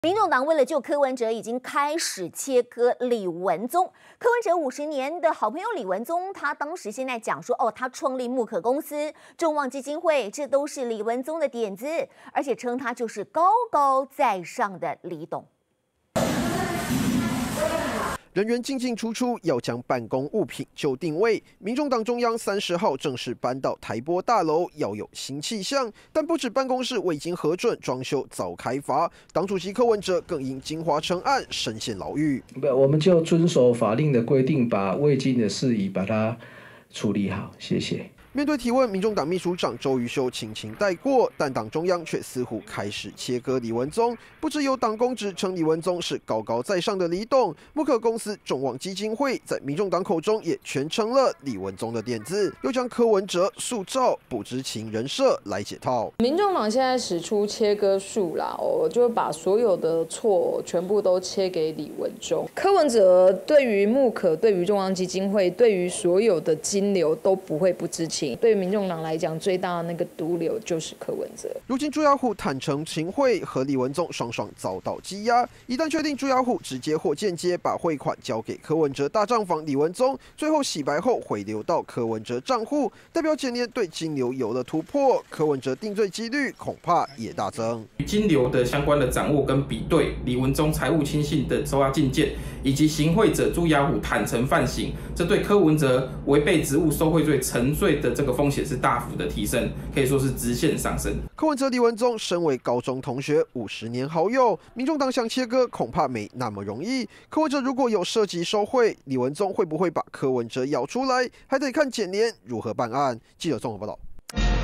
民众党为了救柯文哲，已经开始切割李文宗。柯文哲50年的好朋友李文宗，他当时现在讲说，他创立木可公司、众望基金会，这都是李文宗的点子，而且称他就是高高在上的李董。 人员进进出出，要将办公物品就定位。民众党中央30号正式搬到台波大楼，要有新气象。但不止办公室未经核准，装修早开罚。党主席柯文哲更因金华城案深陷牢狱。 我们就遵守法令的规定，把未经的事宜把它处理好。谢谢。 面对提问，民众党秘书长周瑜修轻轻带过，但党中央却似乎开始切割李文宗。不只有党公职称李文宗是高高在上的李董，木可公司众望基金会在民众党口中也全成了李文宗的点子，又将柯文哲塑造不知情人设来解套。 民众党现在使出切割术啦，就把所有的错全部都切给李文宗。柯文哲对于木可、对于众望基金会、对于所有的金流都不会不知情。 对于民众党来讲，最大的那个毒瘤就是柯文哲。 如今朱雅虎坦承行贿和李文宗双双遭到羁押，一旦确定朱雅虎直接或间接把汇款交给柯文哲大账房李文宗，最后洗白后回流到柯文哲账户，代表检联对金流有了突破，柯文哲定罪几率恐怕也大增。 金流的相关的掌握跟比对，李文宗财务亲信的收押进件，以及行贿者朱雅虎坦承犯行，这对柯文哲违背职务受贿罪沉罪的这个风险是大幅的提升，可以说是直线上升。 柯文哲、李文宗身为高中同学，50年好友，民众党想切割恐怕没那么容易。柯文哲如果有涉及受贿，李文宗会不会把柯文哲咬出来，还得看检联如何办案。记者综合报道。